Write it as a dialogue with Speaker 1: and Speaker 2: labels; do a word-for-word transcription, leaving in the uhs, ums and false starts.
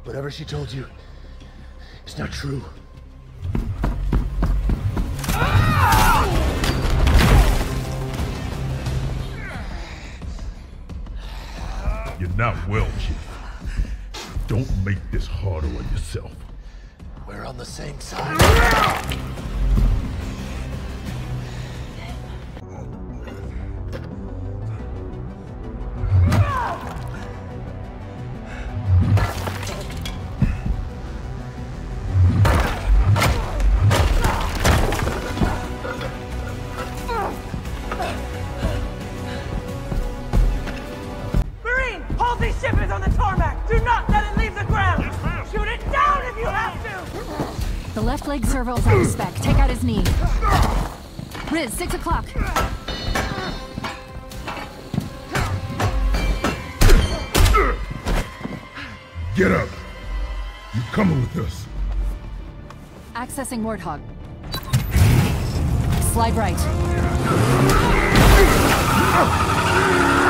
Speaker 1: Whatever she told you, it's not true.
Speaker 2: You're not well, Chief. Don't make this harder on yourself.
Speaker 1: We're on the same side.
Speaker 3: On the tarmac! Do not let it leave the ground! Yes, shoot it down if you have to!
Speaker 4: The left leg servo's out of spec. Take out his knee. Riz, six o'clock.
Speaker 2: Get up! You coming with us?
Speaker 4: Accessing Warthog. Slide right.